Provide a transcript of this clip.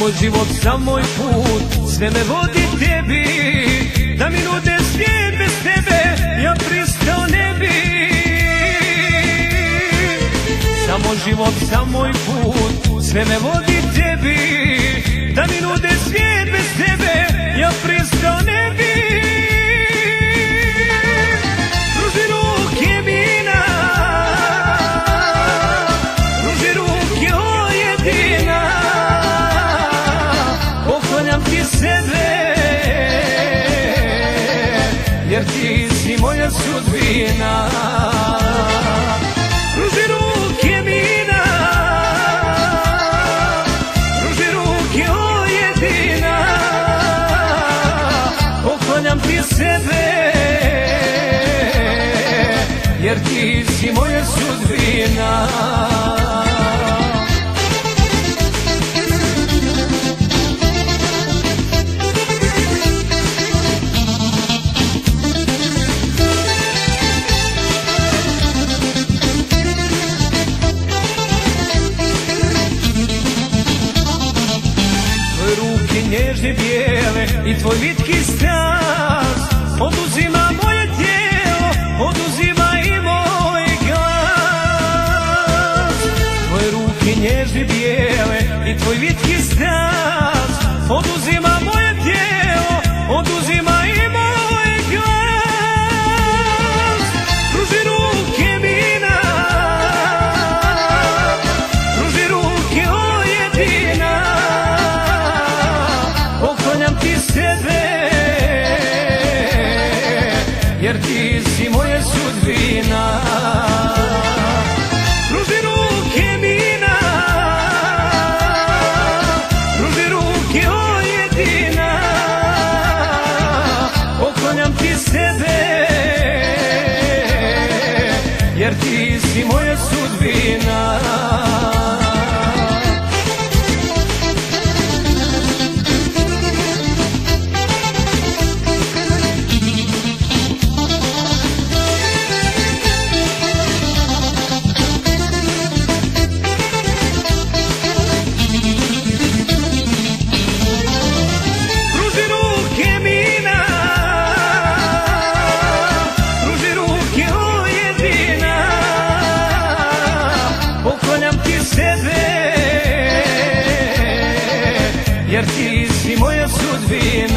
moj život, sam moj put, sve me vodi tebi. Da mi nude svijet bez tebe, ja pristao ne bi. Samo život, sam moj put, sve me vodi tebi. Da mi nude svijet bez tebe, ja pristao ne bi. Pruži ruke mina, pruži ruke o jedina. Poklanjam ti sebe, jer ti si moja sudbina. Pruži ruke mina, pruži ruke o jedina. Poklanjam ti sebe, jer ti si moja sudbina. Nježne bijele i tvoj vitki stas oduzima moje tijelo, oduzima i moj glas. Tvoje ruke nježne bijele i tvoj vitki stas oduzima moje tijelo, oduzima i moj glas. Pruži ruke mina, pruži ruke o jedina. Poklanjam ti sebe, jer ti si moja sudbina. Pruži ruke mina, pruži ruke o jedina. Poklanjam ti sebe, jer ti si moja sudbina. Jer ti si moja sudbina.